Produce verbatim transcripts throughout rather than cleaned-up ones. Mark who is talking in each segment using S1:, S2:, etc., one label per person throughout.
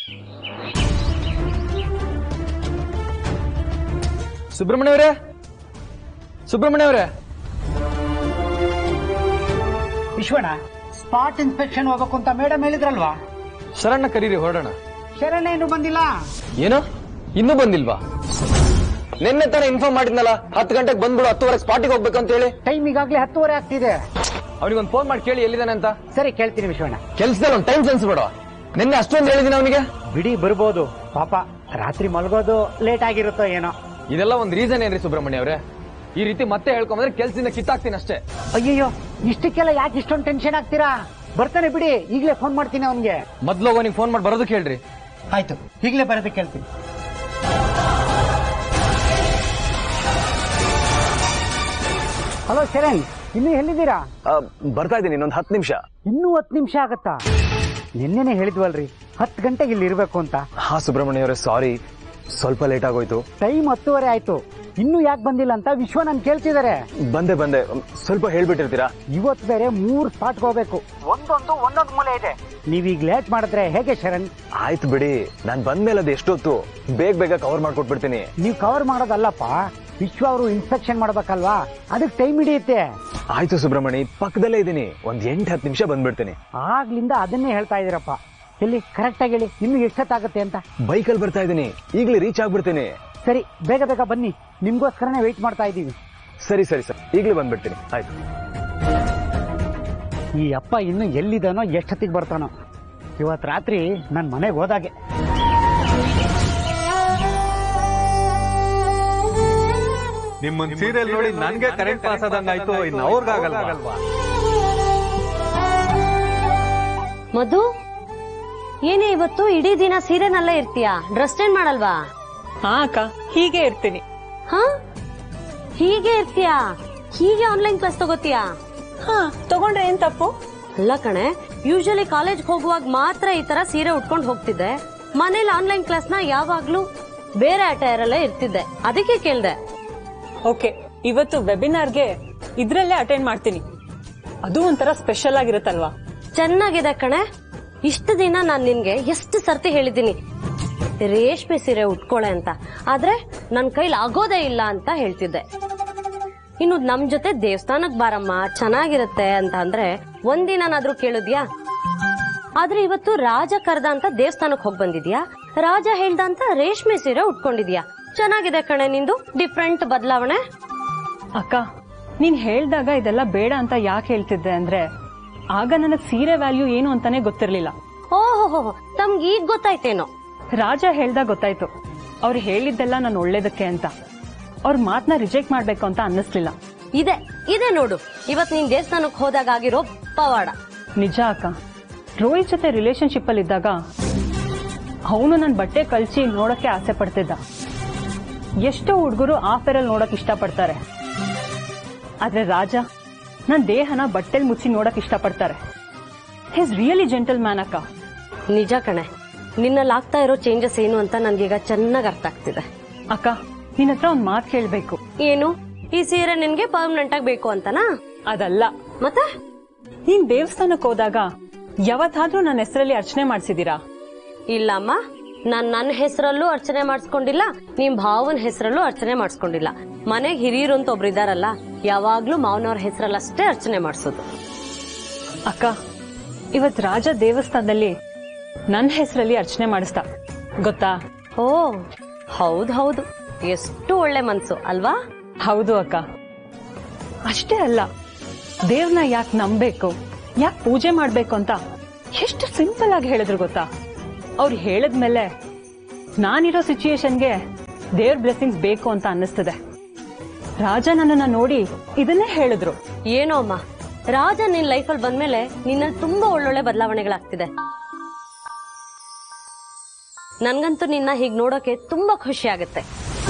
S1: ಸುಬ್ರಹ್ಮಣ್ಯ ಅವರೇ, ಸುಬ್ರಹ್ಮಣ್ಯ ಅವರೇ.
S2: Vishwanna, spot inspection ಹೋಗ್ಬೇಕು ಅಂತ ಮೇಡಮ್ ಹೇಳಿದ್ರಲ್ವಾ?
S1: ಶರಣ್ಣ ಕರೀರಿ, ಹೊರಡೋಣ.
S2: ಶರಣ್ಣ ಏನು ಬಂದಿಲ್ಲ.
S1: ಏನೋ ಇನ್ನೂ ಬಂದಿಲ್ವಾ? ನಿನ್ನೆ ತಾನೇ ಇನ್ಫಾರ್ಮ್ ಮಾಡಿದ್ನಲ್ಲ, ಹತ್ತು ಗಂಟೆಗೆ ಬಂದ್ಬಿಡು, ಹತ್ತುವರೆ ಸ್ಪಾಟಿಗೆ ಹೋಗ್ಬೇಕಂತ ಹೇಳಿ.
S2: ಟೈಮ್ ಈಗಾಗಲೇ ಹತ್ತುವರೆ ಆಗ್ತಿದೆ.
S1: ಅವ್ನಿಗೊಂದು ಫೋನ್ ಮಾಡಿ ಕೇಳಿ ಎಲ್ಲಿದ್ದಾನೆ ಅಂತ.
S2: ಸರಿ, ಕೇಳ್ತೀನಿ ವಿಶ್ವಣ್ಣ.
S1: ಕೆಲ್ಸದಲ್ಲಿ ಒಂದು ಟೈಮ್ ಸೆನ್ಸ್ ಬೇಡ. ನಿನ್ನೆ ಅಷ್ಟೊಂದು ಹೇಳಿದೀನಿ ಅವನಿಗೆ.
S2: ಬಿಡಿ, ಬರ್ಬೋದು. ಪಾಪ ರಾತ್ರಿ ಮಲಗೋದು ಲೇಟ್ ಆಗಿರುತ್ತೋ ಏನೋ.
S1: ಇದೆಲ್ಲ ಒಂದು ರೀಸನ್ ಏನ್ರಿ ಸುಬ್ರಹ್ಮಣ್ಯ ಅವರೇ? ಈ ರೀತಿ ಮತ್ತೆ ಹೇಳ್ಕೊಂಡ್ರೆ ಕೆಲ್ಸದಿಂದ ಕಿತ್ತಾಕ್ತೀನಿ ಅಷ್ಟೇ.
S2: ಅಯ್ಯಯ್ಯೋ, ಇಷ್ಟಕ್ಕೆಲ್ಲ ಯಾಕೆ ಇಷ್ಟೊಂದು ಟೆನ್ಷನ್ ಆಗ್ತೀರಾ? ಬರ್ತಾನೆ ಬಿಡಿ, ಈಗಲೇ ಫೋನ್ ಮಾಡ್ತೀನಿ ಅವನ್ಗೆ.
S1: ಮೊದ್ಲು ಅವನಿಗೆ ಫೋನ್ ಮಾಡಿ ಬರೋದಕ್ಕೆ ಹೇಳ್ರಿ.
S2: ಆಯ್ತು, ಈಗಲೇ ಬರೋದಕ್ಕೆ ಹೇಳ್ತೀನಿ. ಹಲೋ ಶರಣ್, ಇನ್ನೂ ಎಲ್ಲಿದ್ದೀರಾ?
S1: ಬರ್ತಾ ಇದ್ದೀನಿ, ಇನ್ನೊಂದು ಹತ್ತು ನಿಮಿಷ.
S2: ಇನ್ನೂ ಹತ್ತು ನಿಮಿಷ ಆಗತ್ತಾ? ನಿನ್ನೆನೆ ಹೇಳಿದ್ವಲ್ರಿ ಹತ್ತು ಗಂಟೆಗೆ ಇಲ್ಲಿ ಇರ್ಬೇಕು ಅಂತ.
S1: ಹಾ ಸುಬ್ರಹ್ಮಣ್ಯ ಅವರೇ, ಸಾರಿ, ಸ್ವಲ್ಪ ಲೇಟ್ ಆಗೋಯ್ತು.
S2: ಟೈಮ್ ಹತ್ತುವರೆ ಆಯ್ತು, ಇನ್ನೂ ಯಾಕೆ ಬಂದಿಲ್ಲ ಅಂತ ವಿಶ್ವ ನನ್ ಕೇಳ್ತಿದ್ದಾರೆ.
S1: ಬಂದೆ ಬಂದೆ, ಸ್ವಲ್ಪ ಹೇಳ್ಬಿಟ್ಟಿರ್ತೀರಾ?
S2: ಇವತ್ತು ಬೇರೆ ಮೂರ್ ಸ್ಪಾಟ್ಗೆ ಹೋಗ್ಬೇಕು, ಒಂದೊಂದು ಒಂದೊಂದು ಮೂಲೆ ಇದೆ. ನೀವೀಗ ಲೇಟ್ ಮಾಡಿದ್ರೆ ಹೇಗೆ ಶರಣ್?
S1: ಆಯ್ತು ಬಿಡಿ, ನಾನ್ ಬಂದ್ಮೇಲೆ ಅದು ಎಷ್ಟೊತ್ತು, ಬೇಗ ಬೇಗ ಕವರ್ ಮಾಡ್ಕೊಟ್ಬಿಡ್ತೀನಿ.
S2: ನೀವ್ ಕವರ್ ಮಾಡೋದಲ್ಲಪ್ಪ, ವಿಶ್ವ ಅವರು ಇನ್ಸ್ಪೆಕ್ಷನ್ ಮಾಡ್ಬೇಕಲ್ವಾ, ಅದಕ್ಕೆ ಟೈಮ್ ಹಿಡಿಯುತ್ತೆ.
S1: ಆಯ್ತು ಸುಬ್ರಹ್ಮಣಿ, ಪಕ್ಕದಲ್ಲೇ ಇದೀನಿ, ಒಂದ್ ಎಂಟು ಹತ್ತು ನಿಮಿಷ ಬಂದ್ಬಿಡ್ತೀನಿ.
S2: ಆಗ್ಲಿಂದ ಅದನ್ನೇ ಹೇಳ್ತಾ ಇದೀರಪ್ಪ. ಎಲ್ಲಿ ಕರೆಕ್ಟ್ ಆಗಿ ಹೇಳಿ, ಇನ್ನು ಎಷ್ಟೊತ್ತಾಗತ್ತೆ ಅಂತ.
S1: ಬೈಕಲ್ಲಿ ಬರ್ತಾ ಇದೀನಿ, ಈಗಲೇ ರೀಚ್ ಆಗ್ಬಿಡ್ತೀನಿ.
S2: ಸರಿ, ಬೇಗ ಬೇಗ ಬನ್ನಿ, ನಿಮ್ಗೋಸ್ಕರನೇ ವೆಯ್ಟ್ ಮಾಡ್ತಾ ಇದ್ದೀವಿ.
S1: ಸರಿ ಸರಿ ಸರ್, ಈಗಲೇ ಬಂದ್ಬಿಡ್ತೀನಿ. ಆಯ್ತು.
S2: ಈ ಅಪ್ಪ ಇನ್ನು ಎಲ್ಲಿದ್ದಾನೋ, ಎಷ್ಟೊತ್ತಿಗೆ ಬರ್ತಾನೋ. ಇವತ್ ರಾತ್ರಿ ನನ್ ಮನೆಗೆ ಹೋದಾಗೆ.
S3: ನಿಮ್ಮ ಸೀರಿಯಲ್ ನೋಡಿ ನನ್ಗೆ ಕರೆಂಟ್ ಪಾಸ್ ಆದಂಗಾಯ್ತು, ಇನ್ನು ಅವ್ರಿಗಾಗಲ್ವಾ?
S4: ಮಧು, ಏನೇ ಇವತ್ತು ಇಡೀ ದಿನ ಸೀರೆನಲ್ಲೇ ಇರ್ತೀಯಾ? ಡ್ರೆಸ್ ಚೇಂಜ್ ಮಾಡಲ್ವಾ?
S5: ಹಾ ಅಕ್ಕ, ಹೀಗೆ ಇರ್ತೀನಿ.
S4: ಹಾ, ಹೀಗೆ ಇರ್ತೀಯಾ? ಹೀಗೆ ಆನ್ಲೈನ್ ಕ್ಲಾಸ್ ತಗೋತೀಯಾ?
S5: ಹಾ, ತಗೊಂಡ್ರೆ ಏನ್ ತಪ್ಪು?
S4: ಅಲ್ಲ ಕಣೆ, ಯೂಶಲಿ ಕಾಲೇಜ್ ಹೋಗುವಾಗ ಮಾತ್ರ ಈ ತರ ಸೀರೆ ಉಟ್ಕೊಂಡು ಹೋಗ್ತಿದ್ದೆ. ಮನೇಲಿ ಆನ್ಲೈನ್ ಕ್ಲಾಸ್ ನ ಯಾವಾಗ್ಲೂ ಬೇರೆ ಅಟೈರ್ ಅಲ್ಲೇ ಇರ್ತಿದ್ದೆ, ಅದಕ್ಕೆ ಕೇಳ್ದೆ.
S5: ಓಕೆ, ಇವತ್ತು ವೆಬಿನಾರ್ಗೆ ಇದ್ರಲ್ಲೇ ಅಟೆಂಡ್ ಮಾಡ್ತೀನಿ. ಅದು ಒಂಥರ ಸ್ಪೆಷಲ್ ಆಗಿರುತ್ತಲ್ವಾ?
S4: ಚೆನ್ನಾಗಿದೆ ಕಣೆ. ಇಷ್ಟು ದಿನ ನಾನ್ ನಿನ್ಗೆ ಎಷ್ಟು ಸರ್ತಿ ಹೇಳಿದ್ದೀನಿ ರೇಷ್ಮೆ ಸೀರೆ ಉಟ್ಕೊಳೆ ಅಂತ, ಆದ್ರೆ ನನ್ ಕೈಲಿ ಆಗೋದೇ ಇಲ್ಲ ಅಂತ ಹೇಳ್ತಿದ್ದೆ. ಇನ್ನು ನಮ್ ಜೊತೆ ದೇವಸ್ಥಾನಕ್ ಬಾರಮ್ಮ, ಚೆನ್ನಾಗಿರುತ್ತೆ ಅಂತ ಅಂದ್ರೆ ಒಂದಿನಾದ್ರೂ ಕೇಳಿದ್ಯಾ? ಆದ್ರೆ ಇವತ್ತು ರಾಜ ಕರ್ದ ಅಂತ ದೇವಸ್ಥಾನಕ್ ಹೋಗ್ ಬಂದಿದ್ಯಾ, ರಾಜ ಹೇಳ್ದ ಅಂತ ರೇಷ್ಮೆ ಸೀರೆ ಉಟ್ಕೊಂಡಿದ್ಯಾ. ಚೆನ್ನಾಗಿದೆ ಕಣೆ ನಿಂದು, ಡಿಫ್ರೆಂಟ್ ಬದಲಾವಣೆ.
S5: ಅಕ್ಕ, ನೀನ್ ಹೇಳ್ದಾಗ ಇದೆಲ್ಲ ಬೇಡ ಅಂತ ಯಾಕೆ ಹೇಳ್ತಿದ್ದೆ ಅಂದ್ರೆ, ಆಗ ನನಗ್ ಸೀರೆ ವ್ಯಾಲ್ಯೂ ಏನು ಅಂತಾನೆ ಗೊತ್ತಿರ್ಲಿಲ್ಲ.
S4: ಓಹೋ, ತಮ್ಗೆ ಈಗ ಗೊತ್ತಾಯ್ತೇನೋ?
S5: ರಾಜ ಹೇಳ್ದಾಗ ಗೊತ್ತಾಯ್ತು. ಅವ್ರು ಹೇಳಿದ್ದೆಲ್ಲ ನಾನು ಒಳ್ಳೇದಕ್ಕೆ ಅಂತ. ಅವ್ರ ಮಾತನ್ನ ರಿಜೆಕ್ಟ್ ಮಾಡ್ಬೇಕು ಅಂತ ಅನ್ನಿಸ್ಲಿಲ್ಲ.
S4: ಇದೆ ಇದೆ ನೋಡು, ಇವತ್ ನೀನ್ ದೇವಸ್ಥಾನಕ್ ಹೋದಾಗ ಆಗಿರೋ ಪವಾಡ.
S5: ನಿಜ ಅಕ್ಕ, ರೋಹಿತ್ ಜೊತೆ ರಿಲೇಶನ್ಶಿಪ್ ಅಲ್ಲಿ ಇದ್ದಾಗ ಅವನು ನನ್ ಬಟ್ಟೆ ಕಳ್ಸಿ ನೋಡಕ್ಕೆ ಆಸೆ ಪಡ್ತಿದ್ದ. ಎಷ್ಟೋ ಹುಡುಗರು ಆ ಫೇರಲ್ಲಿ ನೋಡಕ್ ಇಷ್ಟ ಪಡ್ತಾರೆ, ಆದ್ರೆ ರಾಜ ನನ್ ದೇಹನ ಬಟ್ಟೆಲ್ ಮುಚ್ಚಿ ನೋಡಕ್ ಇಷ್ಟ ಪಡ್ತಾರೆ. ಹಿಸ್ ರಿಯಲಿ ಜೆಂಟಲ್ ಮ್ಯಾನ್ ಅಕ್ಕ.
S4: ನಿಜ ಕಣೆ, ನಿನ್ನಲ್ಲಿ ಆಗ್ತಾ ಇರೋ ಚೇಂಜಸ್ ಏನು ಅಂತ ನನ್ಗೀಗ ಚೆನ್ನಾಗ್ ಅರ್ಥ ಆಗ್ತಿದೆ.
S5: ಅಕ್ಕ, ನಿನ್ ಹತ್ರ ಒಂದ್ ಮಾತು ಕೇಳ್ಬೇಕು.
S4: ಏನು? ಈ ಸೀರೆ ನಿನ್ಗೆ ಪರ್ಮನೆಂಟ್ ಆಗಿ ಬೇಕು ಅಂತನಾ?
S5: ಅದಲ್ಲ.
S4: ಮತ್ತೆ?
S5: ನೀನ್ ದೇವಸ್ಥಾನಕ್ ಹೋದಾಗ ಯಾವತ್ತಾದ್ರೂ ನನ್ನ ಹೆಸರಲ್ಲಿ ಅರ್ಚನೆ ಮಾಡ್ಸಿದೀರಾ?
S4: ಇಲ್ಲಮ್ಮ, ನಾನ್ ನನ್ನ ಹೆಸರಲ್ಲೂ ಅರ್ಚನೆ ಮಾಡಿಸ್ಕೊಂಡಿಲ್ಲ, ನಿಮ್ ಭಾವನ ಹೆಸರಲ್ಲೂ ಅರ್ಚನೆ ಮಾಡಿಸ್ಕೊಂಡಿಲ್ಲ. ಮನೆಗ್ ಹಿರಿಯರು ಅಂತ ಒಬ್ರು ಇದಾರಲ್ಲ, ಯಾವಾಗ್ಲೂ ಮಾವನವ್ರ ಹೆಸರಲ್ಲಷ್ಟೇ ಅರ್ಚನೆ ಮಾಡಿಸೋದು.
S5: ಅಕ್ಕ, ಇವತ್ ರಾಜ ದೇವಸ್ಥಾನದಲ್ಲಿ ನನ್ನ ಹೆಸರಲ್ಲಿ ಅರ್ಚನೆ ಮಾಡಿಸ್ತಾ ಗೊತ್ತಾ?
S4: ಓ ಹೌದ್ ಹೌದು, ಎಷ್ಟು ಒಳ್ಳೆ ಮನ್ಸು ಅಲ್ವಾ?
S5: ಹೌದು ಅಕ್ಕ. ಅಷ್ಟೇ ಅಲ್ಲ, ದೇವ್ರನ್ನ ಯಾಕೆ ನಂಬೇಕು, ಯಾಕೆ ಪೂಜೆ ಮಾಡ್ಬೇಕು ಅಂತ ಎಷ್ಟು ಸಿಂಪಲ್ ಆಗಿ ಹೇಳಿದ್ರು ಗೊತ್ತಾ? ಅವ್ರು ಹೇಳದ್ಮೇಲೆ ನಾನಿರೋ ಸಿಚುಯೇಷನ್ಗೆ ದೇವ್ರ ಬ್ಲೆಸ್ಸಿಂಗ್ಸ್ ಬೇಕು ಅಂತ ಅನ್ನಿಸ್ತದೆ. ರಾಜ ನನ್ನನ್ನ ನೋಡಿ ಇದನ್ನೇ ಹೇಳಿದ್ರು.
S4: ಏನೋ ಅಮ್ಮ, ರಾಜ ನಿನ್ ಲೈಫಲ್ಲಿ ಬಂದ್ಮೇಲೆ ನಿನ್ನಲ್ಲಿ ತುಂಬಾ ಒಳ್ಳೊಳ್ಳೆ ಬದಲಾವಣೆಗಳಾಗ್ತಿದೆ. ನನ್ಗಂತೂ ನಿನ್ನ ಹೀಗ್ ನೋಡೋಕೆ ತುಂಬಾ ಖುಷಿ ಆಗುತ್ತೆ.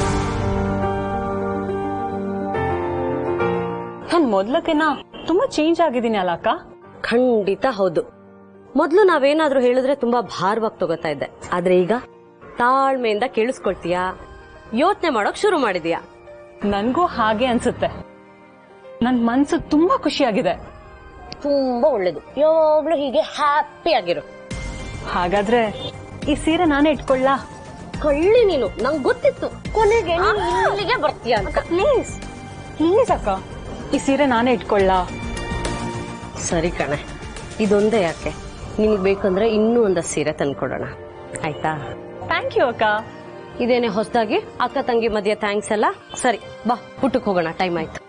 S5: ನಾನ್ ಮೊದ್ಲಕ್ಕಿನ್ನ ತುಂಬಾ ಚೇಂಜ್ ಆಗಿದ್ದೀನಿ ಅಲ್ಲ ಅಕ್ಕ?
S4: ಖಂಡಿತ ಹೌದು. ಮೊದ್ಲು ನಾವೇನಾದ್ರೂ ಹೇಳಿದ್ರೆ ತುಂಬಾ ಭಾರವಾಗಿ ತಗೋತಾ ಇದ್ದೆ, ಆದ್ರೆ ಈಗ ತಾಳ್ಮೆಯಿಂದ ಕೇಳಿಸ್ಕೊಳ್ತೀಯಾ, ಯೋಚನೆ ಮಾಡೋಕ್ ಶುರು ಮಾಡಿದೀಯಾ.
S5: ನನ್ಗೂ ಹಾಗೆ ಅನ್ಸುತ್ತೆ. ನನ್ ಮನ್ಸು ತುಂಬಾ ಖುಷಿಯಾಗಿದೆ.
S4: ತುಂಬಾ ಒಳ್ಳೇದು, ಯಾವಾಗ್ಲೂ ಹೀಗೆ ಹ್ಯಾಪಿ ಆಗಿರು.
S5: ಹಾಗಾದ್ರೆ ಈ ಸೀರೆ ನಾನೇ ಇಟ್ಕೊಳ್ಳಾ?
S4: ಕಳ್ಳಿ ನೀನು, ನಂಗೆ ಗೊತ್ತಿತ್ತು ಕೊನೆಗೆ ನೀನು ಇಲ್ಲಿಗೆ ಬರ್ತೀಯ ಅಂತ.
S5: ಪ್ಲೀಸ್ ಪ್ಲೀಸ್ ಅಕ್ಕ, ಈ ಸೀರೆ ನಾನೇ ಇಟ್ಕೊಳ್ಳಾ?
S4: ಸರಿ ಕಣೆ, ಇದೊಂದೇ ಯಾಕೆ, ನಿನಗೆ ಬೇಕಂದ್ರೆ ಇನ್ನೂ ಒಂದಷ್ಟು ಸೀರೆ ತಂದ್ಕೊಡೋಣ ಆಯ್ತಾ?
S5: ಥ್ಯಾಂಕ್ ಯು ಅಕ್ಕ.
S4: ಇದೇನೆ ಹೊಸದಾಗಿ ಅಕ್ಕ ತಂಗಿ ಮಧ್ಯ ಥ್ಯಾಂಕ್ಸ್ ಅಲ್ಲ. ಸರಿ ಬಾ, ಊಟಕ್ಕೆ ಹೋಗೋಣ, ಟೈಮ್ ಆಯ್ತು.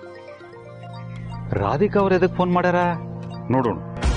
S3: ರಾಧಿಕಾ ಅವ್ರ ಎದಕ್ ಫೋನ್ ಮಾಡ್ಯಾರ ನೋಡೋಣ.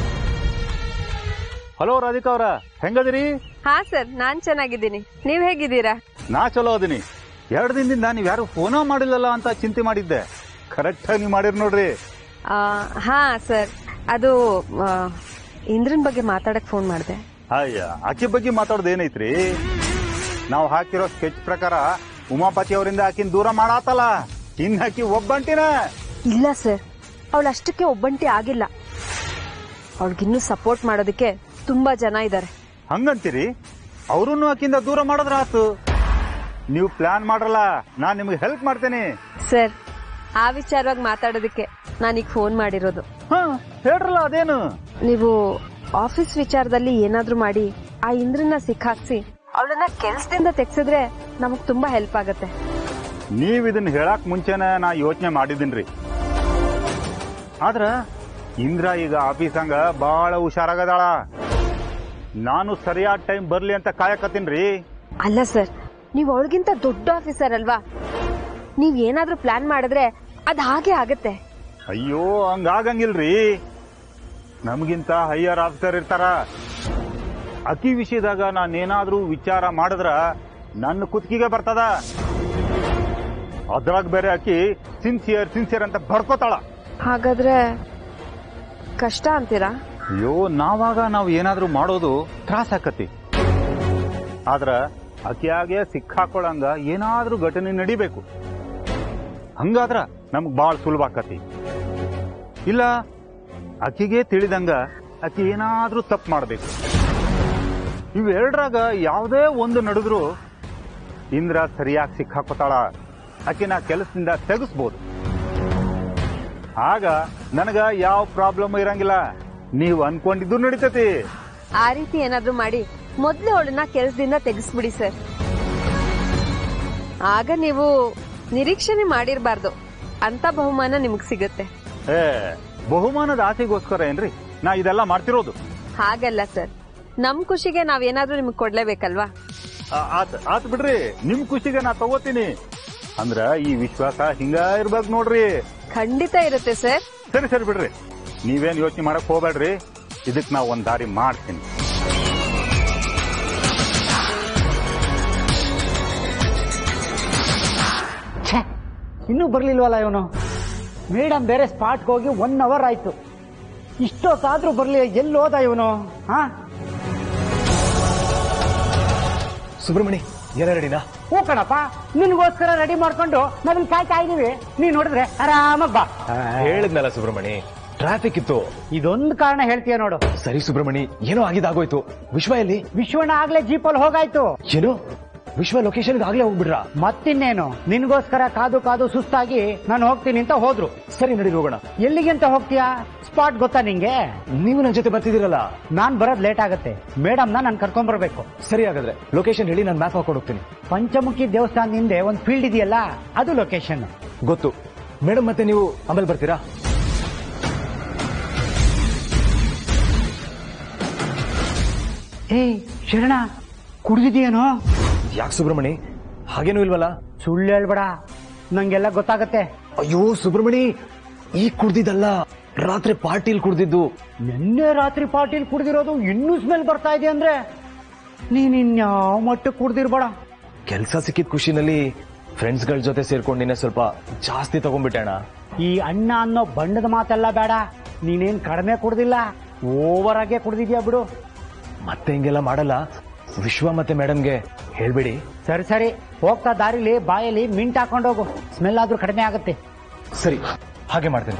S3: ಹಲೋ ರಾಧಿಕಾ ಅವ್ರ, ಹೆಂಗದಿರಿ?
S6: ಹಾ ಸರ್, ನಾನ್ ಚೆನ್ನಾಗಿದ್ದೀನಿ. ನೀವ್ ಹೇಗಿದ್ದೀರಾ?
S3: ನಾ ಚಲೋ ಅದೀನಿ. ಎರಡು ದಿನದಿಂದ ನೀವ್ ಯಾರು ಫೋನ ಮಾಡಿಲ್ಲಲ್ಲ ಅಂತ ಚಿಂತೆ ಮಾಡಿದ್ದೆ. ಕರೆಕ್ಟ್ ಆಗಿ ನೀವ್ ಮಾಡಿರ್ ನೋಡ್ರಿ.
S6: ಆ, ಹಾ ಸರ್, ಅದು ಆ, ಇಂದ್ರನ್ ಬಗ್ಗೆ ಮಾತಾಡಕ್ ಫೋನ್ ಮಾಡಿದೆ.
S3: ಅಯ್ಯ, ಆಕಿ ಬಗ್ಗೆ ಮಾತಾಡೋದು ಏನೈತ್ರಿ? ನಾವು ಹಾಕಿರೋ ಸ್ಕೆಚ್ ಪ್ರಕಾರ ಉಮಾಪತಿ ಅವರಿಂದ ಆಕಿನ ದೂರ ಮಾಡಾತಲ್ಲ, ಇನ್ ಹಾಕಿ ಒಬ್ಬಂಟಿನ.
S6: ಇಲ್ಲ ಸರ್, ಅವಳು ಅಷ್ಟಕ್ಕೆ ಒಬ್ಬಂಟಿ ಆಗಿಲ್ಲ. ಅವಳಿಗಿನ್ನೂ ಸಪೋರ್ಟ್ ಮಾಡೋದಕ್ಕೆ ತುಂಬಾ ಜನ ಇದ್ದಾರೆ.
S3: ಹಂಗಂತೀರಿ? ಅವ್ರನ್ನು ಆಕಿಂದ ದೂರ ಮಾಡಿದ್ರ ಆತು. ನೀವು ಪ್ಲಾನ್ ಮಾಡ್ರಲ್ಲ, ನಾನ್ ನಿಮ್ಗೆ ಹೆಲ್ಪ್ ಮಾಡ್ತೇನೆ.
S6: ಸರ್, ಆ ವಿಚಾರವಾಗಿ ಮಾತಾಡೋದಕ್ಕೆ ನಾನೀಗ ಫೋನ್ ಮಾಡಿರೋದು.
S3: ಹಾ ಹೇಳ್ರಲ್ಲ, ಅದೇನು?
S6: ನೀವು ಆಫೀಸ್ ವಿಚಾರದಲ್ಲಿ ಏನಾದ್ರೂ ಮಾಡಿ ಆ ಇಂದ್ರನ್ನ ಸಿಕ್ಕಾಕ್ಸಿ ಅವಳನ್ನ ಕೆಲ್ಸದಿಂದ ತೆಗ್ಸಿದ್ರೆ ನಮಗ್ ತುಂಬಾ ಹೆಲ್ಪ್ ಆಗತ್ತೆ.
S3: ನೀವ್ ಇದನ್ನ ಹೇಳಕ್ ಮುಂಚೆನ ನಾ ಯೋಚನೆ ಮಾಡಿದ್ದೀನ್ರಿ. ಆದ್ರ ಇಂದ್ರ ಈಗ ಆಫೀಸಂಗ ಬಾಳ ಹುಷಾರಾಗದಾಳ. ನಾನು ಸರಿಯಾದ ಟೈಮ್ ಬರ್ಲಿ ಅಂತ ಕಾಯಕತ್ತೀನ್ರಿ.
S6: ಅಲ್ಲ ಸರ್, ನೀವು ಅವಳಿಗಿಂತ ದೊಡ್ಡ ಆಫೀಸರ್ ಅಲ್ವಾ? ನೀವ್ ಏನಾದ್ರೂ ಪ್ಲಾನ್ ಮಾಡಿದ್ರೆ ಅದ್ ಹಾಗೆ ಆಗತ್ತೆ.
S3: ಅಯ್ಯೋ, ಹಂಗಾಗಂಗಿಲ್ರಿ. ನಮಗಿಂತ ಹೈಯರ್ ಆಫೀಸರ್ ಇರ್ತಾರ. ಅಕ್ಕಿ ವಿಷಯದಾಗ ನಾನೇನಾದ್ರೂ ವಿಚಾರ ಮಾಡಿದ್ರ ನನ್ನ ಕುತ್ತಿಗೆ ಬರ್ತದ. ಅದ್ರಾಗ ಬೇರೆ ಅಕ್ಕಿ ಸಿನ್ಸಿಯರ್ ಸಿನ್ಸಿಯರ್ ಅಂತ ಬಡ್ಕೋತಾಳ.
S6: ಹಾಗಾದ್ರೆ ಕಷ್ಟ ಅಂತೀರಾ?
S3: ಅಯ್ಯೋ, ನಾವಾಗ ನಾವ್ ಏನಾದ್ರೂ ಮಾಡೋದು ತ್ರಾಸ ಆಕತಿ. ಆದ್ರ ಅಕ್ಕಿಯಾಗೆ ಸಿಕ್ಕಾಕೊಳ್ಳಂಗ ಏನಾದ್ರೂ ಘಟನೆ ನಡಿಬೇಕು. ಹಂಗಾದ್ರ ನಮ್ಗ್ ಬಾಳ್ ಸುಲಭ ಆಕತಿ. ಇಲ್ಲ, ಅಕ್ಕಿಗೆ ತಿಳಿದಂಗ ಅಕ್ಕಿ ಏನಾದ್ರೂ ತಪ್ಪು ಮಾಡ್ಬೇಕು. ಇವೆರಡ್ರಾಗ ಯಾವುದೇ ಒಂದು ನಡೆದ್ರು ಇಂದ್ರ ಸರಿಯಾಗಿ ಸಿಕ್ಕಾಕೋತಾಳ. ಅಕ್ಕಿನ ಕೆಲಸದಿಂದ ತೆಗಿಸ್ಬೋದು. ಆಗ ನನಗ ಯಾವ ಪ್ರಾಬ್ಲಮ್ ಇರಂಗಿಲ್ಲ. ನೀವು ಅನ್ಕೊಂಡಿದ್ದು ನಡೀತತಿ.
S6: ಆ ರೀತಿ ಏನಾದ್ರೂ ಮಾಡಿ ಮೊದ್ಲು ಅವಳನ್ನ ಕೆಲಸದಿಂದ ತೆಗಿಸ್ಬಿಡಿ ಸರ್. ಆಗ ನೀವು ನಿರೀಕ್ಷಣೆ ಮಾಡಿರ್ಬಾರ್ದು ಅಂತ ಬಹುಮಾನ ನಿಮಗ್ ಸಿಗುತ್ತೆ.
S3: ಏ, ಬಹುಮಾನದ ಆಸೆಗೋಸ್ಕರ ಏನ್ರಿ ನಾ ಇದೆಲ್ಲ ಮಾಡ್ತಿರೋದು?
S6: ಹಾಗಲ್ಲ ಸರ್, ನಮ್ ಖುಷಿಗೆ ನಾವೇನಾದ್ರೂ ನಿಮಗ್ ಕೊಡ್ಲೇಬೇಕಲ್ವಾ?
S3: ಆತ್ ಆತ್ ಬಿಡ್ರಿ, ನಿಮ್ ಖುಷಿಗೆ ನಾ ತಗೋತೀನಿ. ಅಂದ್ರ ಈ ವಿಶ್ವಾಸ ಹಿಂಗ ಇರ್ಬೇಕು ನೋಡ್ರಿ.
S6: ಖಂಡಿತ ಇರುತ್ತೆ ಸರ್.
S3: ಸರಿ ಸರಿ ಬಿಡ್ರಿ, ನೀವೇನ್ ಯೋಚನೆ ಮಾಡಕ್ ಹೋಗ್ಬೇಡ್ರಿ. ಇದಕ್ ನಾ ಒಂದ್ ದಾರಿ ಮಾಡ್ತೀನಿ.
S2: ಇನ್ನೂ ಬರ್ಲಿಲ್ವಲ್ಲ ಇವನು. ಮೇಡಮ್ ಬೇರೆ ಸ್ಪಾಟ್ಗೆ ಹೋಗಿ ಒನ್ ಅವರ್ ಆಯ್ತು. ಇಷ್ಟೊತ್ತಾದ್ರೂ ಬರ್ಲಿ, ಎಲ್ಲಿ ಹೋದ ಇವನು? ಹಾ,
S1: ಸುಬ್ರಹ್ಮಣಿ ಎಲ್ಲ ರೆಡಿನಾ?
S2: ಹೂ ಕಣಪ್ಪ, ನಿನ್ಗೋಸ್ಕರ ರೆಡಿ ಮಾಡ್ಕೊಂಡು ನಾವಿಲ್ಲಿ ಕಾಯ್ತಾ ಇದೀವಿ. ನೀನ್ ನೋಡಿದ್ರೆ ಆರಾಮಾಗ್ ಬಾ.
S1: ಹೇಳಿದ್ನಲ್ಲ ಸುಬ್ರಹ್ಮಣಿ, ಟ್ರಾಫಿಕ್ ಇತ್ತು.
S2: ಇದೊಂದು ಕಾರಣ ಹೇಳ್ತೀಯ ನೋಡು.
S1: ಸರಿ ಸುಬ್ರಹ್ಮಣಿ, ಏನೋ ಆಗಿದಾಗೋಯ್ತು. ವಿಶ್ವ ಎಲ್ಲಿ?
S2: ವಿಶ್ವಣ್ಣ ಆಗ್ಲೇ ಜೀಪಲ್ಲಿ ಹೋಗಾಯ್ತು.
S1: ಏನು, ವಿಶ್ವ ಲೊಕೇಶನ್ ಆಗ್ಲೇ ಹೋಗ್ಬಿಡ್ರ?
S2: ಮತ್ತಿನ್ನೇನು, ನಿನ್ಗೋಸ್ಕರ ಕಾದು ಕಾದು ಸುಸ್ತಾಗಿ ನಾನು ಹೋಗ್ತೀನಿ ಅಂತ ಹೋದ್ರು.
S1: ಸರಿ, ನಡಿ ಹೋಗೋಣ.
S2: ಎಲ್ಲಿಗೆ ಅಂತ ಹೋಗ್ತೀಯಾ? ಸ್ಪಾಟ್ ಗೊತ್ತಾ ನಿಂಗೆ?
S1: ನೀವು ನನ್ನ ಜೊತೆ ಬರ್ತಿದ್ದೀರಲ್ಲ.
S2: ನಾನ್ ಬರೋದ್ ಲೇಟ್ ಆಗತ್ತೆ. ಮೇಡಮ್ ನಾನು ಕರ್ಕೊಂಡ್ ಬರ್ಬೇಕು.
S1: ಸರಿ, ಹಾಗಾದ್ರೆ ಲೊಕೇಶನ್ ಹೇಳಿ, ನಾನು ಮ್ಯಾಪ್ ಹಾಕೊಂಡು ಹೋಗ್ತೀನಿ.
S2: ಪಂಚಮುಖಿ ದೇವಸ್ಥಾನದ ಹಿಂದೆ ಒಂದ್ ಫೀಲ್ಡ್ ಇದೆಯಲ್ಲ, ಅದು ಲೊಕೇಶನ್.
S1: ಗೊತ್ತು ಮೇಡಮ್. ಮತ್ತೆ ನೀವು ಆಮೇಲೆ ಬರ್ತೀರಾ?
S2: ಏಯ್ ಶರಣ, ಕುಡ್ದಿದ್ಯೇನೋ?
S1: ಯಾಕೆ ಸುಬ್ರಹ್ಮಣಿ, ಹಾಗೇನೂ ಇಲ್ವಲ್ಲ?
S2: ಸುಳ್ಳು ಹೇಳ್ಬೇಡ, ನಂಗೆಲ್ಲ ಗೊತ್ತಾಗತ್ತೆ.
S1: ಅಯ್ಯೋ ಸುಬ್ರಹ್ಮಣಿ, ಈಗ ಕುಡ್ದಿದ್ದಲ್ಲ, ರಾತ್ರಿ ಪಾರ್ಟಿಲ್ ಕುಡ್ದಿದ್ದು.
S2: ನಿನ್ನೆ ರಾತ್ರಿ ಪಾರ್ಟಿಲ್ ಕುಡ್ದಿರೋದು ಇನ್ನೂ ಸ್ಮೆಲ್ ಬರ್ತಾ ಇದೆ ಅಂದ್ರೆ ನೀನ್ ಇನ್ಯಾವ ಮಟ್ಟಕ್ಕೆ ಕುಡ್ದಿರ್ಬೇಡ.
S1: ಕೆಲ್ಸ ಸಿಕ್ಕಿದ ಖುಷಿನಲ್ಲಿ ಫ್ರೆಂಡ್ಸ್ ಗಳ ಜೊತೆ ಸೇರ್ಕೊಂಡು ನಿನ್ನೆ ಸ್ವಲ್ಪ ಜಾಸ್ತಿ ತಗೊಂಡ್ಬಿಟ್ಟೆ ಅಣ್ಣ.
S2: ಈ ಅಣ್ಣ ಅನ್ನೋ ಬಣ್ಣದ ಮಾತೆಲ್ಲ ಬೇಡ. ನೀನೇನ್ ಕಡಿಮೆ ಕುಡ್ದಿಲ್ಲ, ಓವರ್ ಆಗೇ ಕುಡ್ದಿದ್ಯಾ ಬಿಡು.
S1: ಮತ್ತೆ ಹಿಂಗೆಲ್ಲ ಮಾಡಲ್ಲ. ವಿಶ್ವ ಮತ್ತೆ ಮೇಡಮ್ಗೆ ಹೇಳ್ಬೇಡಿ.
S2: ಸರಿ ಸರಿ, ಹೋಗ್ತಾ ದಾರಿಲಿ ಬಾಯಲ್ಲಿ ಮಿಂಟ್ ಹಾಕೊಂಡೋಗು, ಸ್ಮೆಲ್ ಆದ್ರೂ ಕಡಿಮೆ ಆಗುತ್ತೆ.
S1: ಸರಿ, ಹಾಗೆ ಮಾಡ್ತೇನೆ.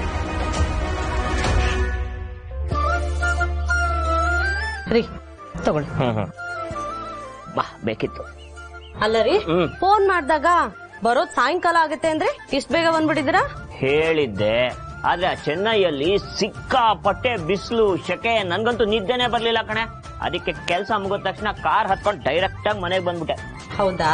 S4: ರೀ ತಗೊಳ್ಳಿ.
S7: ಬಾ, ಬೇಕಿತ್ತು.
S4: ಅಲ್ಲ ರೀ, ಫೋನ್ ಮಾಡಿದಾಗ ಬರೋದ್ ಸಾಯಂಕಾಲ ಆಗತ್ತೆ ಅಂದ್ರೆ ಇಷ್ಟ ಬೇಗ ಬಂದ್ಬಿಟ್ಟಿದ್ದೀರಾ?
S7: ಹೇಳಿದ್ದೆ, ಆದ್ರೆ ಚೆನ್ನೈಯಲ್ಲಿ ಸಿಕ್ಕಾಪಟ್ಟೆ ಬಿಸಿಲು, ಶೆಕೆ, ನನ್ಗಂತೂ ನಿದ್ದೆನೆ ಬರ್ಲಿಲ್ಲ ಕಣೆ. ಅದಕ್ಕೆ ಕೆಲಸ ಮುಗಿದ ತಕ್ಷಣ ಕಾರ್ ಹತ್ಕೊಂಡು ಡೈರೆಕ್ಟ್ ಆಗಿ ಮನೆಗೆ ಬಂದ್ಬಿಟ್ಟೆ.
S4: ಹೌದಾ?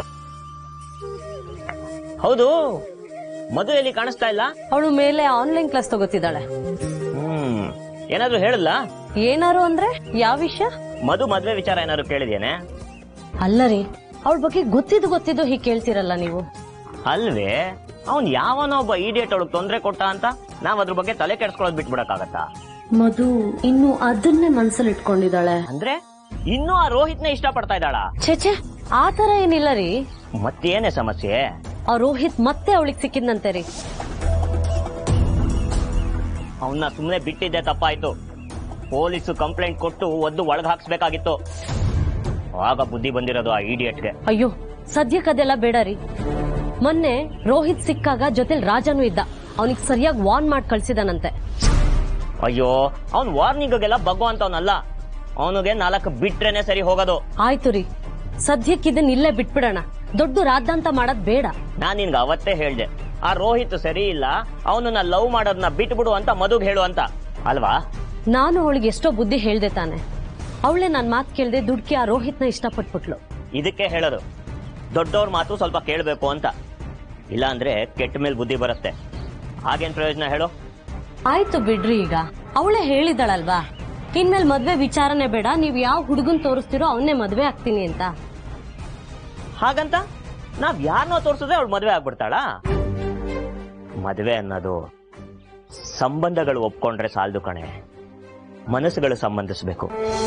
S7: ಹೌದು, ಮಧು ಎಲ್ಲಿ ಕಾಣಿಸ್ತಾ ಇಲ್ಲ?
S4: ಅವಳು ಮೇಲೆ ಆನ್ಲೈನ್ ಕ್ಲಾಸ್ ತಗೋತಿದ್ದಾಳೆ.
S7: ಹ್ಮ್ ಏನಾದ್ರು ಹೇಳಲ್ಲ?
S4: ಏನಾರು ಅಂದ್ರೆ ಯಾವ ವಿಷಯ?
S7: ಮಧು ಮದ್ವೆ ವಿಚಾರ ಏನಾದ್ರು ಕೇಳಿದೇನೆ?
S4: ಅಲ್ಲ ರೀ, ಅವಳ ಬಗ್ಗೆ ಗೊತ್ತಿದ್ದು ಗೊತ್ತಿದ್ದು ಹೀಗೆ ಕೇಳ್ತಿರಲ್ಲ ನೀವು.
S7: ಅಲ್ವೇ, ಅವ್ನ್ ಯಾವನೋ ಒಬ್ಬ ಇಡಿಯಟ್ ಅವಳಿಗೆ ತೊಂದ್ರೆ ಕೊಟ್ಟ ಅಂತ ನಾವ್ ಅದ್ರ ಬಗ್ಗೆ ತಲೆ ಕೆಡ್ಸ್ಕೊಳ್ಳೋದ್ ಬಿಟ್ಬಿಡಕ್ಕಾಗತ್ತಾ?
S4: ಮಧು ಇನ್ನು ಅದನ್ನೇ ಮನ್ಸಲ್ಲಿ ಇಟ್ಕೊಂಡಿದ್ದಾಳೆ.
S7: ಅಂದ್ರೆ ಇನ್ನೂ ಆ ರೋಹಿತ್ನ ಇಷ್ಟ ಪಡ್ತಾ ಇದ್ದಾಳ?
S4: ಛೇ ಆ ತರ ಏನಿಲ್ಲ ರೀ.
S7: ಮತ್ತೇನೇ ಸಮಸ್ಯೆ?
S4: ಆ ರೋಹಿತ್ ಮತ್ತೆ ಅವಳಿಗೆ ಸಿಕ್ಕಿದ್ನಂತೆ ರೀ.
S7: ಅವನ್ನ ಸುಮ್ನೆ ಬಿಟ್ಟಿದ್ದೆ ತಪ್ಪಾಯ್ತು. ಪೊಲೀಸು ಕಂಪ್ಲೇಂಟ್ ಕೊಟ್ಟು ಒದ್ದು ಒಳಗ್ ಹಾಕ್ಸ್ಬೇಕಾಗಿತ್ತು. ಆಗ ಬುದ್ಧಿ ಬಂದಿರೋದು ಆ ಇಡಿಯಟ್ಗೆ.
S4: ಅಯ್ಯೋ ಸದ್ಯಕ್ಕದೆಲ್ಲ ಬೇಡ ರೀ. ಮೊನ್ನೆ ರೋಹಿತ್ ಸಿಕ್ಕಾಗ ಜೊತೆಲಿ ರಾಜನೂ ಇದ್ದ. ಅವನಿಗೆ ಸರಿಯಾಗಿ ವಾರ್ನ್ ಮಾಡಿ ಕಳ್ಸಿದಾನಂತೆ.
S7: ಅಯ್ಯೋ, ಅವ್ನ್ ವಾರ್ನಿಂಗ್ಗೆಲ್ಲ ಬಗ್ಗುವಂತವನಲ್ಲ. ಅವನಿಗೆ ನಾಲ್ಕು ಬಿಟ್ರೇನೆ ಸರಿ ಹೋಗೋದು.
S4: ಆಯ್ತು ರೀ, ಸದ್ಯಕ್ಕಿದನ್ ಇಲ್ಲೇ ಬಿಟ್ಬಿಡೋಣ. ದೊಡ್ಡ ರಾದ್ದಾಂತ ಮಾಡೋದ್ ಬೇಡ.
S7: ನಾನ್ ನಿನ್ಗೆ ಅವತ್ತೇ ಹೇಳ್ದೆ, ಆ ರೋಹಿತ್ ಸರಿ ಇಲ್ಲ, ಅವನನ್ನ ಲವ್ ಮಾಡೋದನ್ನ ಬಿಟ್ಬಿಡು ಅಂತ ಮಧುಗ್ ಹೇಳು ಅಂತ ಅಲ್ವಾ?
S4: ನಾನು ಅವಳಿಗೆ ಎಷ್ಟೋ ಬುದ್ಧಿ ಹೇಳ್ದೆ ತಾನೆ. ಅವಳೆ ನನ್ ಮಾತು ಕೇಳ್ದೆ ದುಡ್ಕಿ ಆ ರೋಹಿತ್ನ ಇಷ್ಟಪಟ್ಬಿಟ್ಲು.
S7: ಇದಕ್ಕೆ ಹೇಳೋದು, ದೊಡ್ಡವ್ರ ಮಾತು ಸ್ವಲ್ಪ ಕೇಳಬೇಕು ಅಂತ. ಇಲ್ಲ ಅಂದ್ರೆ ಕೆಟ್ಟ ಮೇಲೆ ಬುದ್ಧಿ ಬರುತ್ತೆ. ಹಾಗೇನ್ ಪ್ರಯೋಜನ ಹೇಳು?
S4: ಆಯ್ತು ಬಿಡ್ರಿ, ಈಗ ಅವಳೇ ಹೇಳಿದಳಲ್ವಾ, ಇನ್ಮೇಲೆ ಮದ್ವೆ ವಿಚಾರನೆ ಬೇಡ, ನೀವ್ ಯಾವ ಹುಡುಗನ್ ತೋರಿಸ್ತಿರೋ ಅವನ್ನೇ ಮದ್ವೆ ಆಗ್ತೀನಿ ಅಂತ.
S7: ಹಾಗಂತ ನಾವ್ ಯಾರನ್ನೋ ತೋರ್ಸಿದ್ರೆ ಅವಳು ಮದ್ವೆ ಆಗ್ಬಿಡ್ತಾಳ? ಮದ್ವೆ ಅನ್ನೋದು ಸಂಬಂಧಗಳು ಒಪ್ಕೊಂಡ್ರೆ ಸಾಲದು ಕಣೆ, ಮನಸ್ಸುಗಳು ಸಂಬಂಧಿಸಬೇಕು.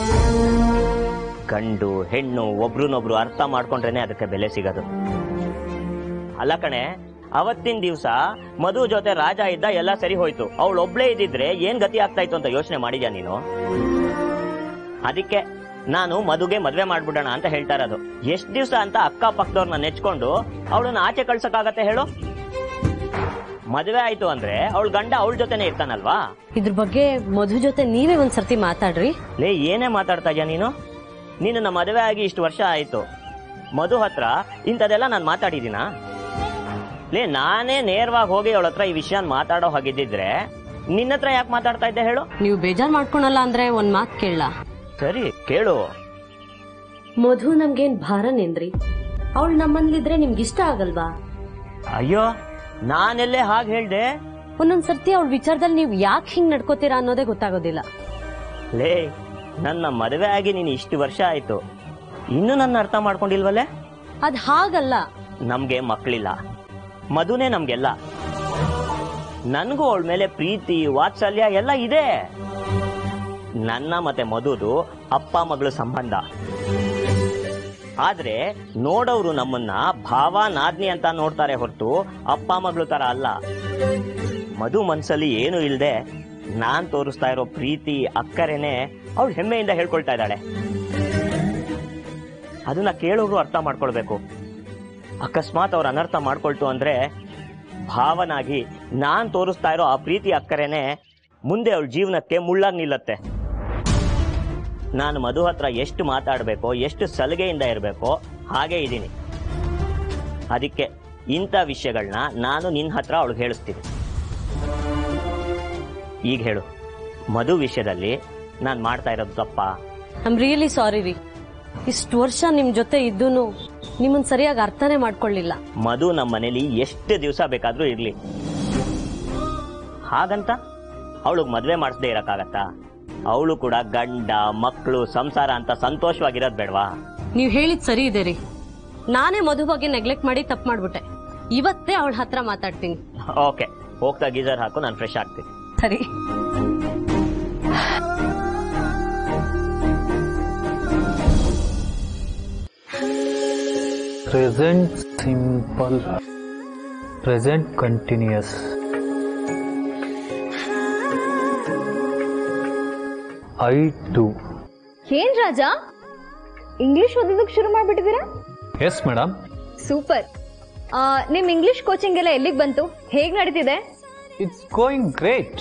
S7: ಗಂಡು ಹೆಣ್ಣು ಒಬ್ರನ್ನೊಬ್ರು ಅರ್ಥ ಮಾಡ್ಕೊಂಡ್ರೇನೆ ಅದಕ್ಕೆ ಬೆಲೆ ಸಿಗೋದು. ಅಲ್ಲ ಕಣೆ, ಅವತ್ತಿನ ದಿವ್ಸ ಮಧು ಜೊತೆ ರಾಜ ಇದ್ದ, ಎಲ್ಲ ಸರಿ ಹೋಯ್ತು. ಅವಳು ಒಬ್ಳೇ ಇದ್ದಿದ್ರೆ ಏನ್ ಗತಿ ಆಗ್ತಾ ಇತ್ತು ಅಂತ ಯೋಚನೆ ಮಾಡಿದ್ಯಾ ನೀನು? ಅದಕ್ಕೆ ನಾನು ಮಧುಗೆ ಮದ್ವೆ ಮಾಡ್ಬಿಡೋಣ ಅಂತ ಹೇಳ್ತಾ ಇರೋದು. ಎಷ್ಟ್ ದಿವ್ಸ ಅಂತ ಅಕ್ಕ ಪಕ್ಕದವ್ರನ್ನ ನೆಚ್ಕೊಂಡು ಅವಳನ್ನ ಆಚೆ ಕಳ್ಸಕ್ಕಾಗತ್ತೆ ಹೇಳು? ಮದ್ವೆ ಆಯ್ತು ಅಂದ್ರೆ ಅವಳ ಗಂಡ ಅವಳ ಜೊತೆನೆ ಇರ್ತಾನಲ್ವಾ?
S4: ಇದ್ರ ಬಗ್ಗೆ ಮಧು ಜೊತೆ ನೀವೇ ಒಂದ್ಸರ್ತಿ ಮಾತಾಡ್ರಿ.
S7: ಲೇ, ಏನೇ ಮಾತಾಡ್ತಾ ಇದ್ಯಾ ನೀನು? ನಿನ್ನ ಮದುವೆ ಆಗಿ ಇಷ್ಟು ವರ್ಷ ಆಯ್ತು. ಮಧು ಹತ್ರ ಇಂಥದೆಲ್ಲ ನಾನು ಮಾತಾಡಿದೀನಾ? ಲೇ, ನಾನೇ ನೇರವಾಗಿ ಹೋಗಿ ಅವಳ ಹತ್ರ ಈ ವಿಷಯ ಮಾತಾಡೋ ಹಾಗಿದ್ದಿದ್ರೆ ನಿನ್ನ ಹತ್ರ ಯಾಕೆ ಮಾತಾಡ್ತಾ ಇದ್ದೆ ಹೇಳು?
S4: ನೀವು ಬೇಜಾರ್ ಮಾಡ್ಕೊಳಲ್ಲ ಅಂದ್ರೆ ಒಂದ್ ಮಾತ್ ಕೇಳ.
S7: ಸರಿ ಕೇಳು.
S4: ಮಧು ನಮ್ಗೇನ್ ಭಾರನೇನ್ರಿ? ಅವಳು ನಮ್ಮನ್ಲಿದ್ರೆ ನಿಮ್ಗೆ ಇಷ್ಟ ಆಗಲ್ವಾ?
S7: ಅಯ್ಯೋ, ನಾನೆಲ್ಲೇ ಹಾಗೆ ಹೇಳ್ದೆ?
S4: ಒಂದೊಂದ್ಸರ್ತಿ ಅವಳ ವಿಚಾರದಲ್ಲಿ ನೀವು ಯಾಕೆ ಹಿಂಗ್ ನಡ್ಕೋತೀರಾ ಅನ್ನೋದೇ ಗೊತ್ತಾಗೋದಿಲ್ಲ.
S7: ಲೇ, ನನ್ನ ಮದುವೆ ಆಗಿ ನೀನು ಇಷ್ಟು ವರ್ಷ ಆಯ್ತು, ಇನ್ನು ನನ್ನ ಅರ್ಥ ಮಾಡ್ಕೊಂಡಿಲ್ವಲ್ಲೇ?
S4: ಅದ್ ಹಾಗಲ್ಲ.
S7: ನಮ್ಗೆ ಮಕ್ಕಳಿಲ್ಲ, ಮಧುನೇ ನಮ್ಗೆಲ್ಲ. ನನ್ಗೂ ಅವಳ ಮೇಲೆ ಪ್ರೀತಿ ವಾತ್ಸಲ್ಯ ಎಲ್ಲ ಇದೆ. ನನ್ನ ಮತ್ತೆ ಮಧುದು ಅಪ್ಪ ಮಗಳು ಸಂಬಂಧ. ಆದ್ರೆ ನೋಡೋರು ನಮ್ಮನ್ನ ಭಾವ ನಾದ್ನಿ ಅಂತ ನೋಡ್ತಾರೆ ಹೊರತು ಅಪ್ಪ ಮಗಳು ತರ ಅಲ್ಲ. ಮಧು ಮನ್ಸಲ್ಲಿ ಏನು ಇಲ್ದೆ ನಾನ್ ತೋರಿಸ್ತಾ ಇರೋ ಪ್ರೀತಿ ಅಕ್ಕರೇನೆ ಅವಳು ಹೆಮ್ಮೆಯಿಂದ ಹೇಳ್ಕೊಳ್ತಾ ಇದ್ದಾಳೆ. ಅದನ್ನ ಕೇಳೋರು ಅರ್ಥ ಮಾಡ್ಕೊಳ್ಬೇಕು. ಅಕಸ್ಮಾತ್ ಅವ್ರ ಅನರ್ಥ ಮಾಡ್ಕೊಳ್ತು ಅಂದ್ರೆ ಭಾವನಾಗಿ ನಾನ್ ತೋರಿಸ್ತಾ ಇರೋ ಆ ಪ್ರೀತಿ ಅಕ್ಕರೇನೆ ಮುಂದೆ ಅವಳ ಜೀವನಕ್ಕೆ ಮುಳ್ಳಾಗಿ ನಿಲ್ಲತ್ತೆ. ನಾನು ಮಧು ಹತ್ರ ಎಷ್ಟು ಮಾತಾಡ್ಬೇಕೋ, ಎಷ್ಟು ಸಲಿಗೆಯಿಂದ ಇರಬೇಕೋ ಹಾಗೆ ಇದ್ದೀನಿ. ಅದಕ್ಕೆ ಇಂಥ ವಿಷಯಗಳನ್ನ ನಾನು ನಿನ್ನ ಹತ್ರ ಅವಳಿಗೆ ಹೇಳಿಸ್ತೀನಿ. ಈಗ ಹೇಳು, ಮಧು ವಿಷಯದಲ್ಲಿ ನಾನು ಮಾಡ್ತಾ ಇರೋದು ತಪ್ಪಾ?
S4: ಐಮ್ ರಿಯಲಿ ಸಾರಿ ರೀ. ಇಷ್ಟು ವರ್ಷ ನಿಮ್ ಜೊತೆ ಇದ್ದೂನು ನಿಮ್ಮನ್ ಸರಿಯಾಗಿ ಅರ್ಥನೇ ಮಾಡ್ಕೊಳ್ಳಿಲ್ಲ.
S7: ಮಧು ನಮ್ಮ ಮನೇಲಿ ಎಷ್ಟು ದಿವಸ ಬೇಕಾದ್ರೂ ಇರ್ಲಿ, ಹಾಗಂತ ಅವಳಿಗೆ ಮದ್ವೆ ಮಾಡಿಸದೇ ಇರಕ್ಕಾಗತ್ತಾ? ಅವಳು ಕೂಡ ಗಂಡ ಮಕ್ಕಳು ಸಂಸಾರ ಅಂತ ಸಂತೋಷವಾಗಿರೋದ್ ಬೇಡವಾ?
S4: ನೀವ್ ಹೇಳಿದ್ ಸರಿ ಇದೆ ರೀ. ನಾನೇ ಮಧು ಬಗ್ಗೆ ನೆಗ್ಲೆಕ್ಟ್ ಮಾಡಿ ತಪ್ಪು ಮಾಡ್ಬಿಟ್ಟೆ. ಇವತ್ತೇ ಅವಳ ಹತ್ರ ಮಾತಾಡ್ತೀನಿ.
S7: ಓಕೆ, ಹೋಗ್ತಾ ಗೀಜರ್ ಹಾಕು, ನಾನು ಫ್ರೆಶ್ ಆಗ್ತೀನಿ.
S4: ಸರಿ.
S1: Present simple, present continuous. I too.
S8: ಏನ್ ರಾಜ, ಇಂಗ್ಲಿಷ್ ಓದೋದಕ್ಕೆ ಶುರು ಮಾಡ್ಬಿಟ್ಟಿದ್ದೀರಾ?
S1: Yes madam.
S8: ಸೂಪರ್. ನಿಮ್ ಇಂಗ್ಲಿಷ್ ಕೋಚಿಂಗ್ ಎಲ್ಲ ಎಲ್ಲಿಗೆ ಬಂತು? ಹೇಗ್ ನಡೀತಿದೆ?
S1: It's going great.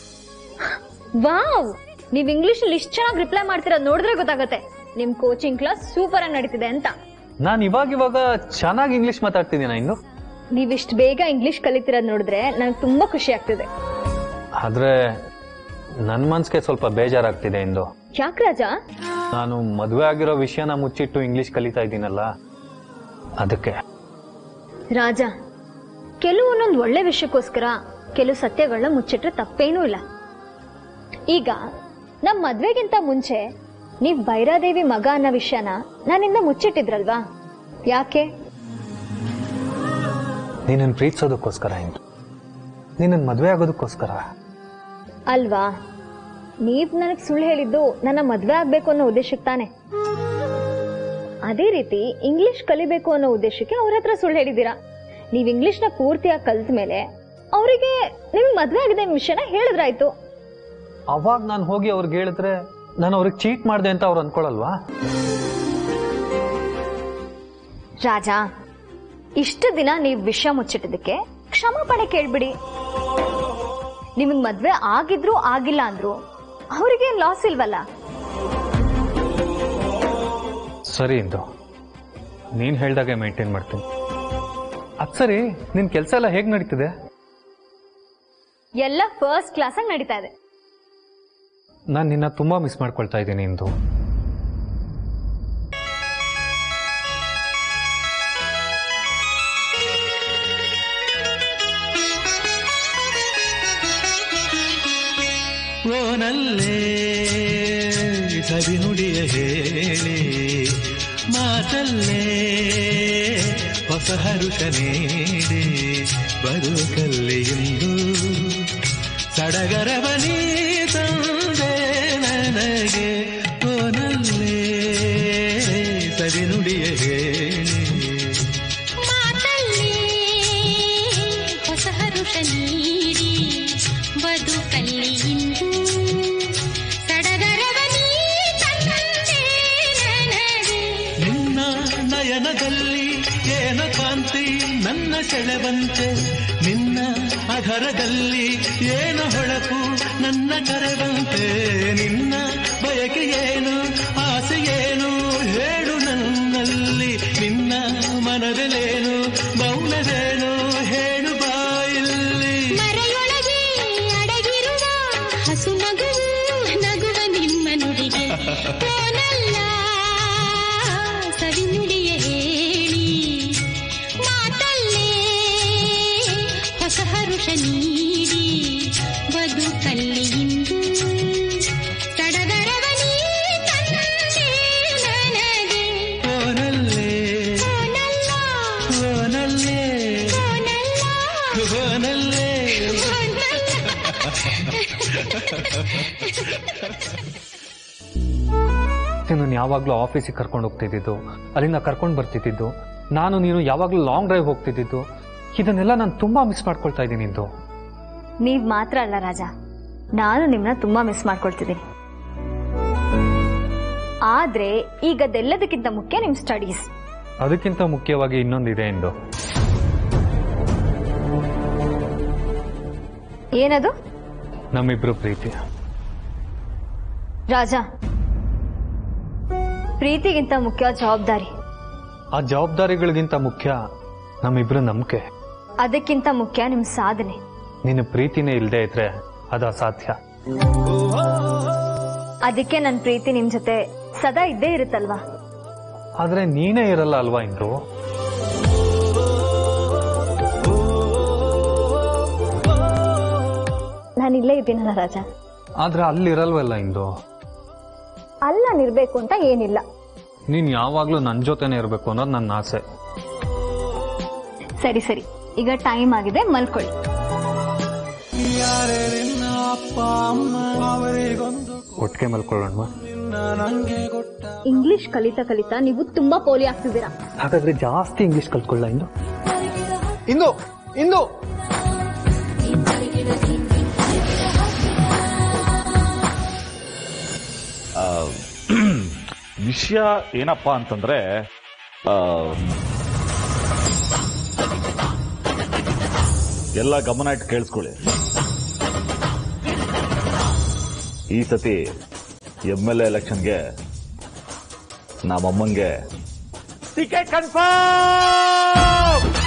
S8: ವಾವ್, ನೀವ್ ಇಂಗ್ಲಿಷ್ ಅಲ್ಲಿ ಇಷ್ಟು ಚೆನ್ನಾಗಿ ರಿಪ್ಲೈ ಮಾಡ್ತಿರೋದು ನೋಡಿದ್ರೆ ಗೊತ್ತಾಗುತ್ತೆ ನಿಮ್ ಕೋಚಿಂಗ್ ಕ್ಲಾಸ್ ಸೂಪರ್ ಆಗಿ ನಡೀತಿದೆ ಅಂತ.
S1: ನಾನು ಇವಾಗ ಇವಾಗ ಚೆನ್ನಾಗಿ ಇಂಗ್ಲಿಷ್ ಮಾತಾಡ್ತಿದ್ದೀನ ಇನ್ನು.
S8: ನೀವಿಷ್ಟು ಬೇಗ ಇಂಗ್ಲಿಷ್ ಕಲಿತಿರೋದು ನೋಡಿದ್ರೆ ನನಗೆ ತುಂಬಾ ಖುಷಿ ಆಗ್ತಿದೆ.
S1: ಆದ್ರೆ ನನ್ ಮನ್ಸ್ಗೆ ಸ್ವಲ್ಪ ಬೇಜಾರಾಗ್ತಿದೆ ಇಂದು.
S8: ಯಾಕೆ ರಾಜ?
S1: ನಾನು ಮದುವೆ ಆಗಿರೋ ವಿಷಯನ ಮುಚ್ಚಿಟ್ಟು ಇಂಗ್ಲಿಷ್ ಕಲಿತಾ ಇದ್ದೀನಲ್ಲ, ಅದಕ್ಕೆ.
S8: ರಾಜ, ಕೆಲವೊಂದೊಂದು ಒಳ್ಳೆ ವಿಷಯಕ್ಕೋಸ್ಕರ ಕೆಲವು ಸತ್ಯಗಳನ್ನ ಮುಚ್ಚಿಟ್ರೆ ತಪ್ಪೇನೂ ಇಲ್ಲ. ಈಗ ನಮ್ಮ ಮದ್ವೆಗಿಂತ ಮುಂಚೆ ನೀವ್ ಭೈರಾದೇವಿ ಮಗ ಅನ್ನೋ ವಿಷಯನ ನನ್ನಿಂದ ಮುಚ್ಚಿಟ್ಟಿದ್ರಲ್ವಾ? ಯಾಕೆ?
S1: ನೀನನ್ನು ಪ್ರೀತಿಸೋದಕ್ಕೋಸ್ಕರ ಇಂದು, ನೀನನ್ನು ಮದುವೆ ಆಗೋದಕ್ಕೋಸ್ಕರ
S8: ಅಲ್ವಾ? ನೀವ್ ನನಗ್ ಸುಳ್ಳು ಹೇಳಿದ್ದು ನನ್ನ ಮದ್ವೆ ಆಗ್ಬೇಕು ಅನ್ನೋ ಉದ್ದೇಶಕ್ಕೆ ತಾನೆ. ಅದೇ ರೀತಿ ಇಂಗ್ಲಿಷ್ ಕಲಿಬೇಕು ಅನ್ನೋ ಉದ್ದೇಶಕ್ಕೆ ಅವ್ರ ಹತ್ರ ಸುಳ್ಳು ಹೇಳಿದ್ದೀರಾ. ನೀವ್ ಇಂಗ್ಲಿಷ್ ನ ಪೂರ್ತಿಯಾಗಿ ಕಲ್ತ ಮೇಲೆ ಅವರಿಗೆ ನಿಮ್ಗೆ ಮದ್ವೆ ಆಗಿದೆ ವಿಷಯನ ಹೇಳಿದ್ರಾಯ್ತು.
S1: ಅವಾಗ ನಾನು ಹೋಗಿ ಅವ್ರಿಗೆ ಹೇಳಿದ್ರೆ ನಾನು ಅವ್ರಿಗೆ ಚೀಟ್ ಮಾಡಿದೆ ಅಂತ ಅವ್ರು ಅನ್ಕೊಳಲ್ವಾ?
S8: ರಾಜ, ಇಷ್ಟು ದಿನ ನೀವ್ ವಿಷಯ ಮುಚ್ಚಿಟ್ಟಿದ್ದಕ್ಕೆ ಕ್ಷಮಾಪಣೆ ಕೇಳ್ಬಿಡಿ. ನಿಮಗ್ ಮದ್ವೆ ಆಗಿದ್ರು ಆಗಿಲ್ಲ ಅಂದ್ರು ಅವರಿಗೆ ಲಾಸ್ ಇಲ್ವಲ್ಲ.
S1: ಸರಿ ಇಂದು, ನೀನ್ ಹೇಳ್ದಾಗೆ ಮೇಂಟೈನ್ ಮಾಡ್ತೀನಿ. ಅದ್ ಸರಿ, ನಿನ್ ಕೆಲಸ ಎಲ್ಲ ಹೇಗ್ ನಡೀತಿದೆ?
S8: ಎಲ್ಲ ಫಸ್ಟ್ ಕ್ಲಾಸ್ ಆಗಿ ನಡೀತಾ ಇದೆ.
S1: ನಾನು ನಿನ್ನ ತುಂಬಾ ಮಿಸ್ ಮಾಡ್ಕೊಳ್ತಾ ಇದ್ದೀನಿ ಇಂದು.
S9: ಓನಲ್ಲೇ ಸವಿನುಡಿಯ ಹೇಳಿ ಮಾತಲ್ಲೇ ಹೊಸ ಹರುಷ ನೀಡಿ ಬದುಕಲ್ಲಿ ಇಂದು ಸಡಗರವನಿ ತಂದೆ ನನಗೆ. ಓನಲ್ಲೇ ಸವಿನುಡಿಯ ಹೇಳಿ
S10: ಮಾತಲ್ಲೇ ಹೊಸ ಹರುಷ ನೀಡಿ ಬದುಕಲ್ಲಿ ಇಂದು ಸಡಗರವನಿ ತಂದೆ ನನಗೆ.
S9: ನಿನ್ನ ನಯನದಲ್ಲಿ ಏನ ಕಾಂತಿ ನನ್ನ ಸೆಳೆವಂತೆ, ನಿನ್ನ ಅಧರದಲ್ಲಿ ಏನ ಹೊಳಪು ನನ್ನ ಕರೆವಂತೆ. ನಿನ್ನ ಬಯಕೆ ಏನು, ಆಸೆ ಏನು ಹೇಳು ನನ್ನಲ್ಲಿ. ನಿನ್ನ ಮನದಲ್ಲೇನು, ಮೌನದೇನು ಹೇಳು ಬಾಯಲ್ಲಿ.
S10: ಮರೆಯೊಳಗೆ ಅಡಗಿರುವ ಹಸು ನಗುವು ನಗುವ ನಿಮ್ಮ ನುಡಿಗೆ. ಓನಲ್ಲ ಸವಿನುಡಿಯ ಹೇಳಿ ಮಾತಲ್ಲೇ ಹೊಸ ಹರುಷ ನೀಡಿ ಬದುಕಲ್ಲಿ ಇಂದು ಸಡಗರವನಿ ತಂದೆ ನನಗೆ.
S9: ಓನಲ್ಲೇ
S10: ಓನಲ್ಲ
S9: ಓನಲ್ಲೇ
S10: ಓನಲ್ಲ
S9: ಓನಲ್ಲೇ
S1: ನೀನು ಯಾವಾಗ್ಲೂ ಆಫೀಸಿಗೆ ಕರ್ಕೊಂಡು ಹೋಗ್ತಿದ್ದು, ಅಲ್ಲಿಂದ ಕರ್ಕೊಂಡು ಬರ್ತಿದ್ದು, ನಾನು ನೀನು ಯಾವಾಗ್ಲೂ ಲಾಂಗ್ ಡ್ರೈವ್ ಹೋಗ್ತಿದ್ದು, ಇದನ್ನೆಲ್ಲ ನಾನು ತುಂಬಾ ಮಿಸ್ ಮಾಡ್ಕೊಳ್ತಾ ಇದ್ದೀನಿ ಇಂದು.
S8: ನೀವ್ ಮಾತ್ರ ಅಲ್ಲ ರಾಜ, ನಾನು ನಿಮ್ನ ತುಂಬಾ ಮಿಸ್ ಮಾಡ್ಕೊಳ್ತಿದ್ದೀನಿ. ಆದ್ರೆ ಈಗ ಅದೆಲ್ಲದಕ್ಕಿಂತ ಮುಖ್ಯ ನಿಮ್ ಸ್ಟಡೀಸ್.
S1: ಅದಕ್ಕಿಂತ ಮುಖ್ಯವಾಗಿ ಇನ್ನೊಂದಿದೆ ಇಂದು.
S8: ಏನದು?
S1: ನಮ್ಮಿಬ್ರು ಪ್ರೀತಿ.
S8: ರಾಜ, ಪ್ರೀತಿಗಿಂತ ಮುಖ್ಯ ಜವಾಬ್ದಾರಿ.
S1: ಆ ಜವಾಬ್ದಾರಿಗಳಿಗಿಂತ ಮುಖ್ಯ ನಮ್ಮಿಬ್ರು ನಂಬಿಕೆ.
S8: ಅದಕ್ಕಿಂತ ಮುಖ್ಯ ನಿಮ್ ಸಾಧನೆ.
S1: ನಿನ್ನ ಪ್ರೀತಿನೇ ಇಲ್ಲದೆ ಇದ್ರೆ ಅದು ಅಸಾಧ್ಯ.
S8: ಅದಕ್ಕೆ ನನ್ನ ಪ್ರೀತಿ ನಿಮ್ ಜೊತೆ ಸದಾ ಇದ್ದೇ ಇರುತ್ತಲ್ವಾ?
S1: ಆದ್ರೆ ನೀನೇ ಇರಲ್ಲ ಅಲ್ವಾ ಇಂದು?
S8: ನಾನಿಲ್ಲೇ ಇದ್ದೀನಲ್ಲ ರಾಜ.
S1: ಆದ್ರೆ ಅಲ್ಲಿರಲ್ವಲ್ಲ ಇಂದು.
S8: ಅಲ್ಲ ನಾನಿರ್ಬೇಕು ಅಂತ ಏನಿಲ್ಲ.
S1: ನೀನ್ ಯಾವಾಗ್ಲೂ ನನ್ ಜೊತೆನೆ ಇರ್ಬೇಕು ಅನ್ನೋದು ನನ್ನ ಆಸೆ.
S8: ಸರಿ ಸರಿ, ಈಗ ಟೈಮ್ ಆಗಿದೆ, ಮಲ್ಕೊಳ್ಳಿ.
S1: ಒಟ್ಟಿಗೆ ಮಲ್ಕೊಳ್ಳೋಣ.
S8: ಇಂಗ್ಲಿಷ್ ಕಲಿತಾ ಕಲಿತಾ ನೀವು ತುಂಬಾ ಪೋಲಿ ಆಗ್ತಿದ್ದೀರಾ.
S1: ಹಾಗಾದ್ರೆ ಜಾಸ್ತಿ ಇಂಗ್ಲಿಷ್ ಕಲ್ತ್ಕೊಳ್ಳ ಇಂದು. ಇಂದು ಇಂದು
S3: ವಿಷಯ ಏನಪ್ಪಾ ಅಂತಂದ್ರೆ, ಎಲ್ಲ ಗಮನ ಇಟ್ಟು ಕೇಳಿಸ್ಕೊಳ್ಳಿ. ಈ ಸತಿ ಎಂ ಎಲ್ ಎ ಎಲೆಕ್ಷನ್ಗೆ ನಮ್ಮಮ್ಮಂಗೆ ಟಿಕೆಟ್ ಕನ್ಫರ್ಮ್.